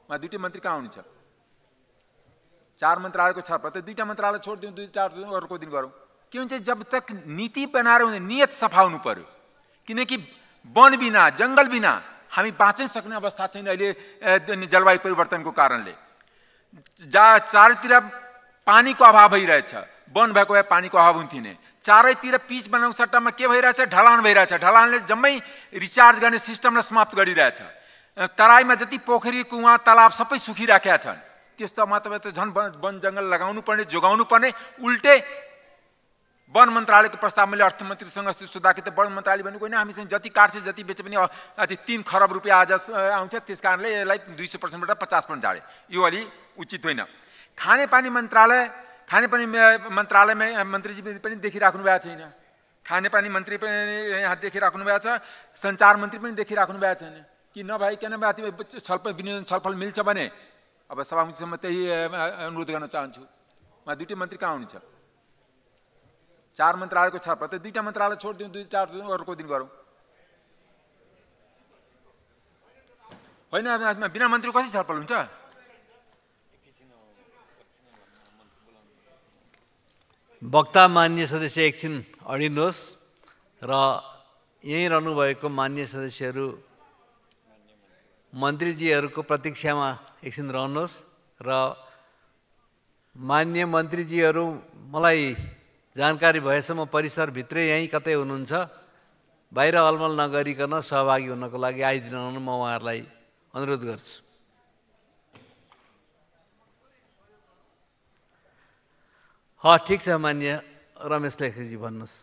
वहाँ दुईटै मन्त्री कहाँ हुनुहुन्छ? 4 मन्त्रालयको छलफल त दुईटा मन्त्रालय छोडिदिउँ, 2-4 दिन अर्को दिन गरौँ। के हुन्छ जब तक नीति बनाएर हुँदैन, नियत सफा हुनु पर्यो। किनकि वन बिना जंगल बिना हामी बाँच्नै सक्ने अवस्था छैन अहिले जलवायु परिवर्तनको कारणले। चारैतिर पानीको अभाव भइरहेछ, वन भएको भए पानीको अभाव हुन्थेन। चारैतिर पिच बनाउनु सट्टामा के भइरहेछ? ढलान भइरहेछ। ढलानले जम्मै रिचार्ज गर्ने सिस्टमलाई समाप्त गरिरहेछ। तराईमा जति पोखरी कुवा तालाब सबै सुकिराखेका छन्। त्यस्तोमा तपाईँ त झन् वन जङ्गल लगाउनु पर्ने, जोगाउनु पर्ने। उल्टे वन मन्त्रालयको प्रस्ताव मैले अर्थमन्त्रीसँग सोद्धाखेरि त वन मन्त्रालय भनेको होइन, हामीसँग जति काट्छ जति बेचे पनि 3 खरब रुपियाँ आज आउँछ, त्यस कारणले यसलाई 200%बाट 50% झाडे। यो अलि उचित होइन। खानेपानी मन्त्रालयमा मन्त्रीजी पनि देखिराख्नु भएको छैन। खानेपानी मन्त्री पनि यहाँ देखिराख्नु भएको छ, सञ्चार मन्त्री पनि देखिराख्नु भएको छैन। कि नभइकन छलफल मिल्छ भने अब सभामुखसम्म त्यही अनुरोध गर्न चाहन्छु। उहाँ दुईटै मन्त्री कहाँ हुनुहुन्छ? 4 मन्त्रालयको छलफल त दुईटा मन्त्रालय छोडिदिउँ, 2-4 दिन अर्को दिन गरौँ। होइन, बिना मन्त्री कसरी छलफल हुन्छ? वक्ता मान्य सदस्य एकछिन अडिनुहोस् र यहीँ रहनुभएको मान्य सदस्यहरू मन्त्रीजीहरूको प्रतीक्षामा एकछिन रहनुहोस् र मान्य मन्त्रीजीहरू मलाई जानकारी भएसम्म परिसरभित्रै यहीँ कतै हुनुहुन्छ, बाहिर अलमल नगरिकन सहभागी हुनको लागि आइदिनु म उहाँहरूलाई अनुरोध गर्छु। ठिक छ, मान्य रमेश लेखकजी भन्नुहोस्।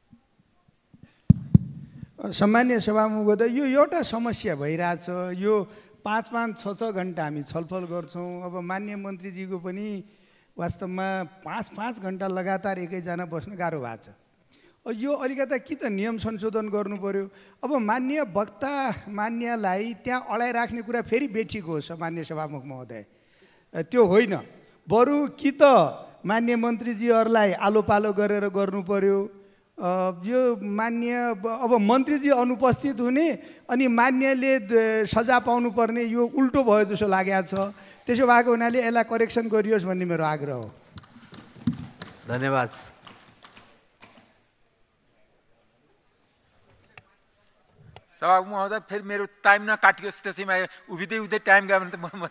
सम्मान्य सभामुख महोदय, यो एउटा समस्या भइरहेछ। यो 5-5, 6-6 घन्टा हामी छलफल गर्छौँ। अब मान्य मन्त्रीजीको पनि वास्तवमा 5-5 घन्टा लगातार एकैजना बस्न गाह्रो भएको छ। यो अलिकता कि त नियम संशोधन गर्नु पर्यो। अब मान्य वक्ता मान्यलाई त्यहाँ अडाइराख्ने कुरा फेरि बेठिक हो सम्मान्य सभामुख महोदय, त्यो होइन। बरु कि त मान्य मन्त्रीजीहरूलाई आलो पालो गरेर गर्नु पर्यो। यो मान्य अब मन्त्रीजी अनुपस्थित हुने अनि मान्यले सजाय पाउनु पर्ने, यो उल्टो भयो जस्तो लागेको छ। त्यसो भएको हुनाले यसलाई करेक्सन गरियोस् भन्ने मेरो आग्रह हो। धन्यवाद। सभामुख महोदय, फेरि मेरो टाइम नकाटियोस्, त्यसैमा उभिँदै टाइम गयो भने त म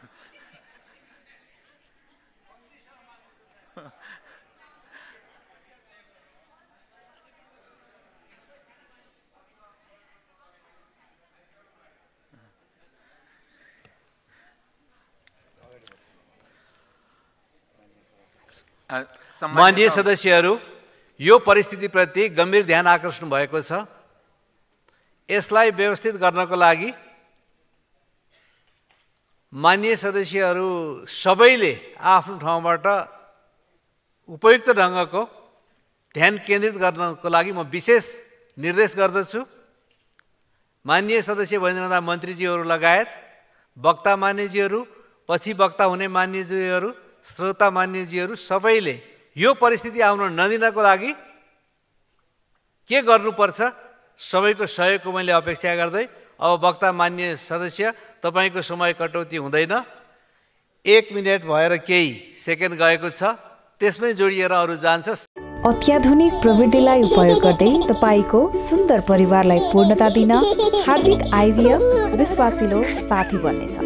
माननीय सदस्यहरू, यो परिस्थितिप्रति गम्भीर ध्यान आकर्षण भएको छ। यसलाई व्यवस्थित गर्नको लागि माननीय सदस्यहरू सबैले आफ्नो ठाउँबाट उपयुक्त ढङ्गको ध्यान केन्द्रित गर्नको लागि म विशेष निर्देश गर्दछु। माननीय सदस्य भइरहँदा मन्त्रीजीहरू लगायत वक्ता मान्यजीहरू, पछि वक्ता हुने मान्यजीहरू, श्रोता मान्यजीहरू सबैले यो परिस्थिति आउन नदिनको लागि के गर्नुपर्छ सबैको सहयोगको मैले अपेक्षा गर्दै अब वक्ता मान्य सदस्य तपाईको समय कटौती हुँदैन। 1 मिनेट भएर केही सेकेन्ड गएको छ, त्यसमै जोडिएर अरु जान्छ। अत्याधुनिक प्रविधिलाई उपयोग गर्दै तपाईको सुन्दर परिवारलाई पूर्णता दिन हार्दिक आइभीएफ विश्वासिलो साथी बन्नेछ।